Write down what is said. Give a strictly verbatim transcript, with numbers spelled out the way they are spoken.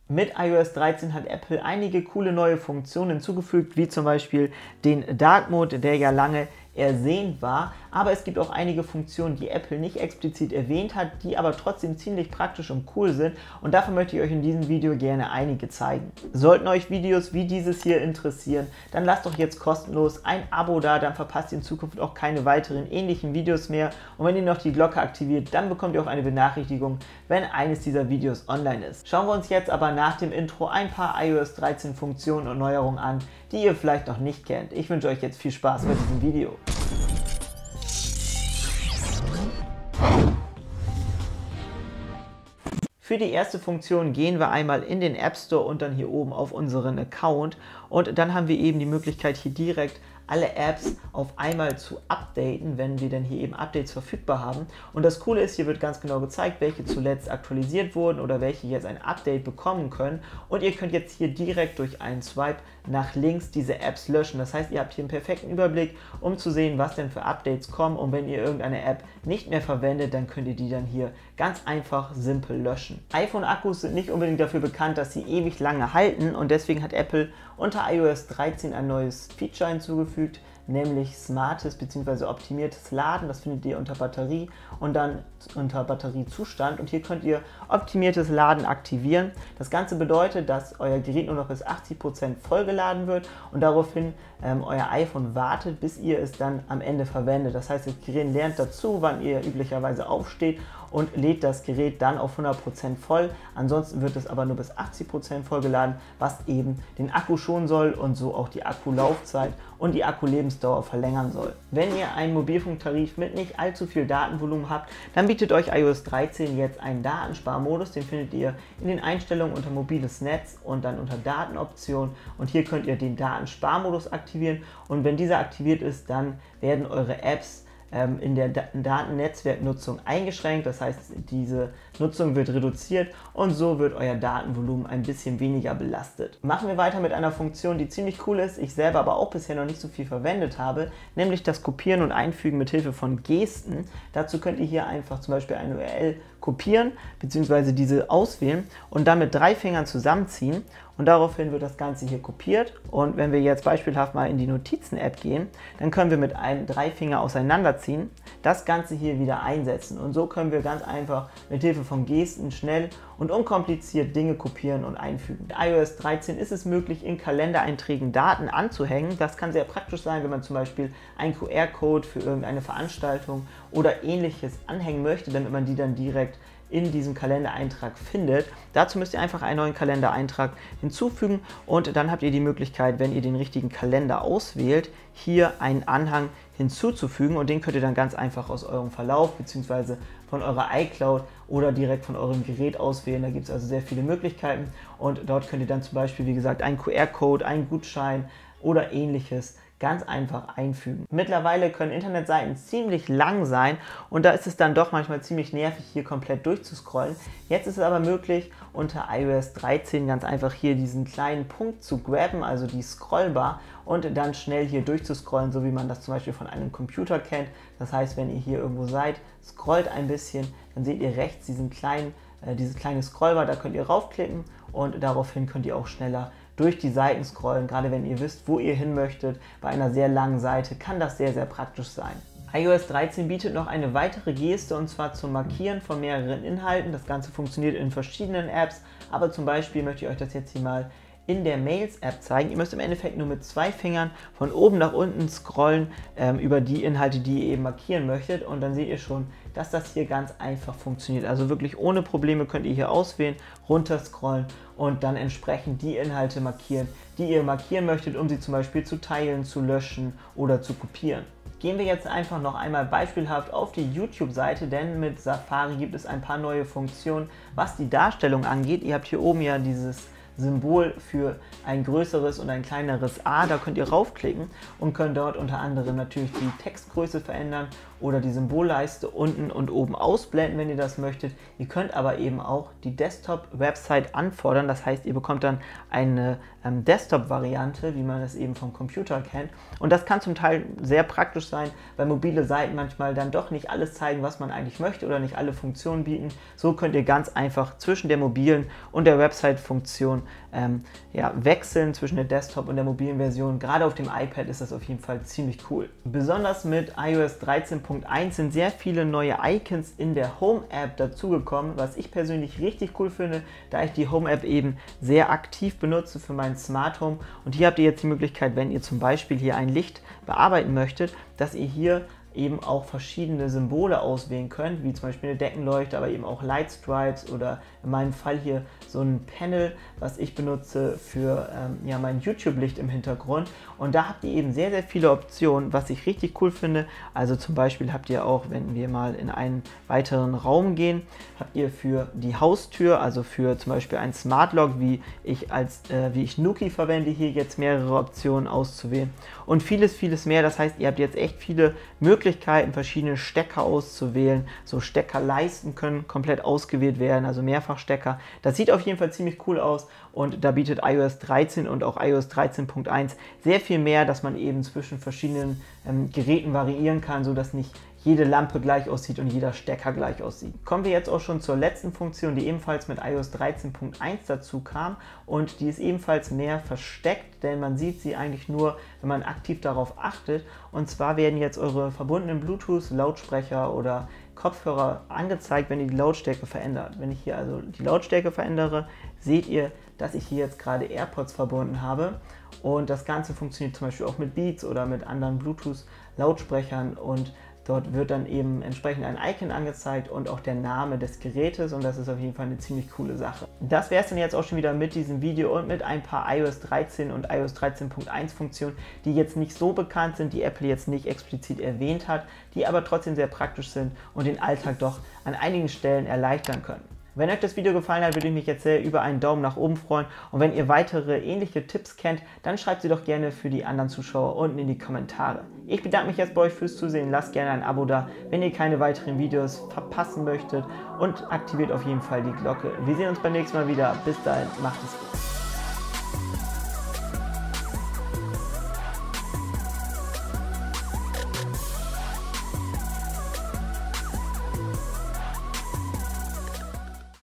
Mit i O S dreizehn hat Apple einige coole neue Funktionen hinzugefügt, wie zum Beispiel den Dark Mode, der ja lange ersehnt war, aber es gibt auch einige Funktionen, die Apple nicht explizit erwähnt hat, die aber trotzdem ziemlich praktisch und cool sind, und dafür möchte ich euch in diesem Video gerne einige zeigen. Sollten euch Videos wie dieses hier interessieren, dann lasst doch jetzt kostenlos ein Abo da, dann verpasst ihr in Zukunft auch keine weiteren ähnlichen Videos mehr, und wenn ihr noch die Glocke aktiviert, dann bekommt ihr auch eine Benachrichtigung, wenn eines dieser Videos online ist. Schauen wir uns jetzt aber nach dem Intro ein paar i O S dreizehn Funktionen und Neuerungen an, die ihr vielleicht noch nicht kennt. Ich wünsche euch jetzt viel Spaß mit diesem Video. Für die erste Funktion gehen wir einmal in den App Store und dann hier oben auf unseren Account, und dann haben wir eben die Möglichkeit, hier direkt alle Apps auf einmal zu updaten, wenn wir dann hier eben Updates verfügbar haben. Und das Coole ist, hier wird ganz genau gezeigt, welche zuletzt aktualisiert wurden oder welche jetzt ein Update bekommen können. Und ihr könnt jetzt hier direkt durch einen Swipe nach links diese Apps löschen. Das heißt, ihr habt hier einen perfekten Überblick, um zu sehen, was denn für Updates kommen. Und wenn ihr irgendeine App nicht mehr verwendet, dann könnt ihr die dann hier ganz einfach simpel löschen. iPhone-Akkus sind nicht unbedingt dafür bekannt, dass sie ewig lange halten, und deswegen hat Apple unter i O S dreizehn ein neues Feature hinzugefügt, nämlich smartes bzw. optimiertes Laden. Das findet ihr unter Batterie und dann unter Batteriezustand, und hier könnt ihr optimiertes Laden aktivieren. Das Ganze bedeutet, dass euer Gerät nur noch bis achtzig Prozent vollgeladen wird und daraufhin ähm, euer iPhone wartet, bis ihr es dann am Ende verwendet. Das heißt, das Gerät lernt dazu, wann ihr üblicherweise aufsteht, und lädt das Gerät dann auf hundert Prozent voll. Ansonsten wird es aber nur bis achtzig Prozent vollgeladen, was eben den Akku schonen soll und so auch die Akkulaufzeit und die Akkulebensdauer verlängern soll. Wenn ihr einen Mobilfunktarif mit nicht allzu viel Datenvolumen habt, dann bietet euch i O S dreizehn jetzt einen Datensparmodus. Den findet ihr in den Einstellungen unter mobiles Netz und dann unter Datenoptionen, und hier könnt ihr den Datensparmodus aktivieren, und wenn dieser aktiviert ist, dann werden eure Apps in der Datennetzwerknutzung eingeschränkt. Das heißt, diese Nutzung wird reduziert und so wird euer Datenvolumen ein bisschen weniger belastet. Machen wir weiter mit einer Funktion, die ziemlich cool ist, ich selber aber auch bisher noch nicht so viel verwendet habe, nämlich das Kopieren und Einfügen mit Hilfe von Gesten. Dazu könnt ihr hier einfach zum Beispiel eine U R L kopieren bzw. diese auswählen und dann mit drei Fingern zusammenziehen, und daraufhin wird das Ganze hier kopiert. Und wenn wir jetzt beispielhaft mal in die Notizen-App gehen, dann können wir mit einem drei Finger auseinanderziehen, das Ganze hier wieder einsetzen, und so können wir ganz einfach mit Hilfe von Gesten schnell und unkompliziert Dinge kopieren und einfügen. Mit i O S dreizehn ist es möglich, in Kalendereinträgen Daten anzuhängen. Das kann sehr praktisch sein, wenn man zum Beispiel einen Q R-Code für irgendeine Veranstaltung oder ähnliches anhängen möchte, damit man die dann direkt in diesem Kalendereintrag findet. Dazu müsst ihr einfach einen neuen Kalendereintrag hinzufügen, und dann habt ihr die Möglichkeit, wenn ihr den richtigen Kalender auswählt, hier einen Anhang hinzuzufügen, und den könnt ihr dann ganz einfach aus eurem Verlauf bzw. von eurer iCloud oder direkt von eurem Gerät auswählen. Da gibt es also sehr viele Möglichkeiten, und dort könnt ihr dann zum Beispiel, wie gesagt, einen Q R-Code, einen Gutschein oder ähnliches ganz einfach einfügen. Mittlerweile können Internetseiten ziemlich lang sein, und da ist es dann doch manchmal ziemlich nervig, hier komplett durchzuscrollen. Jetzt ist es aber möglich, unter i O S dreizehn ganz einfach hier diesen kleinen Punkt zu grabben, also die Scrollbar, und dann schnell hier durchzuscrollen, so wie man das zum Beispiel von einem Computer kennt. Das heißt, wenn ihr hier irgendwo seid, scrollt ein bisschen, dann seht ihr rechts diesen kleinen, äh, diese kleine Scrollbar, da könnt ihr raufklicken, und daraufhin könnt ihr auch schneller durch die Seiten scrollen. Gerade wenn ihr wisst, wo ihr hin möchtet, bei einer sehr langen Seite kann das sehr, sehr praktisch sein. i O S dreizehn bietet noch eine weitere Geste, und zwar zum Markieren von mehreren Inhalten. Das Ganze funktioniert in verschiedenen Apps, aber zum Beispiel möchte ich euch das jetzt hier mal in der Mails-App zeigen. Ihr müsst im Endeffekt nur mit zwei Fingern von oben nach unten scrollen ähm, über die Inhalte, die ihr eben markieren möchtet, und dann seht ihr schon, dass das hier ganz einfach funktioniert. Also wirklich ohne Probleme könnt ihr hier auswählen, runter scrollen und dann entsprechend die Inhalte markieren, die ihr markieren möchtet, um sie zum Beispiel zu teilen, zu löschen oder zu kopieren. Gehen wir jetzt einfach noch einmal beispielhaft auf die YouTube-Seite, denn mit Safari gibt es ein paar neue Funktionen, was die Darstellung angeht. Ihr habt hier oben ja dieses Symbol für ein größeres und ein kleineres A. Da könnt ihr raufklicken und könnt dort unter anderem natürlich die Textgröße verändern oder die Symbolleiste unten und oben ausblenden, wenn ihr das möchtet. Ihr könnt aber eben auch die Desktop-Website anfordern. Das heißt, ihr bekommt dann eine ähm, Desktop-Variante, wie man es eben vom Computer kennt. Und das kann zum Teil sehr praktisch sein, weil mobile Seiten manchmal dann doch nicht alles zeigen, was man eigentlich möchte oder nicht alle Funktionen bieten. So könnt ihr ganz einfach zwischen der mobilen und der Website-Funktion ähm, ja, wechseln, zwischen der Desktop- und der mobilen Version. Gerade auf dem iPad ist das auf jeden Fall ziemlich cool. Besonders mit i O S dreizehn Punkt eins sind sehr viele neue Icons in der Home-App dazugekommen, was ich persönlich richtig cool finde, da ich die Home-App eben sehr aktiv benutze für mein Smart Home. Und hier habt ihr jetzt die Möglichkeit, wenn ihr zum Beispiel hier ein Licht bearbeiten möchtet, dass ihr hier eben auch verschiedene Symbole auswählen könnt, wie zum Beispiel eine Deckenleuchte, aber eben auch Lightstripes oder in meinem Fall hier so ein Panel, was ich benutze für ähm, ja, mein YouTube-Licht im Hintergrund. Und da habt ihr eben sehr, sehr viele Optionen, was ich richtig cool finde. Also zum Beispiel habt ihr auch, wenn wir mal in einen weiteren Raum gehen, habt ihr für die Haustür, also für zum Beispiel ein Smart Lock, wie ich als äh, wie ich Nuki verwende, hier jetzt mehrere Optionen auszuwählen und vieles, vieles mehr. Das heißt, ihr habt jetzt echt viele Möglichkeiten, verschiedene Stecker auszuwählen. So Steckerleisten können komplett ausgewählt werden, also Mehrfachstecker. Das sieht auf jeden Fall ziemlich cool aus und da bietet i O S dreizehn und auch i O S dreizehn Punkt eins sehr viel mehr, dass man eben zwischen verschiedenen ähm, Geräten variieren kann, sodass nicht jede Lampe gleich aussieht und jeder Stecker gleich aussieht. Kommen wir jetzt auch schon zur letzten Funktion, die ebenfalls mit i O S dreizehn Punkt eins dazu kam und die ist ebenfalls mehr versteckt, denn man sieht sie eigentlich nur, wenn man aktiv darauf achtet. Und zwar werden jetzt eure verbundenen Bluetooth-Lautsprecher oder Kopfhörer angezeigt, wenn ihr die Lautstärke verändert. Wenn ich hier also die Lautstärke verändere, seht ihr, dass ich hier jetzt gerade AirPods verbunden habe und das Ganze funktioniert zum Beispiel auch mit Beats oder mit anderen Bluetooth-Lautsprechern und dort wird dann eben entsprechend ein Icon angezeigt und auch der Name des Gerätes und das ist auf jeden Fall eine ziemlich coole Sache. Das wäre es dann jetzt auch schon wieder mit diesem Video und mit ein paar i O S dreizehn und i O S dreizehn Punkt eins Funktionen, die jetzt nicht so bekannt sind, die Apple jetzt nicht explizit erwähnt hat, die aber trotzdem sehr praktisch sind und den Alltag doch an einigen Stellen erleichtern können. Wenn euch das Video gefallen hat, würde ich mich jetzt sehr über einen Daumen nach oben freuen und wenn ihr weitere ähnliche Tipps kennt, dann schreibt sie doch gerne für die anderen Zuschauer unten in die Kommentare. Ich bedanke mich jetzt bei euch fürs Zusehen, lasst gerne ein Abo da, wenn ihr keine weiteren Videos verpassen möchtet und aktiviert auf jeden Fall die Glocke. Wir sehen uns beim nächsten Mal wieder, bis dahin, macht es gut.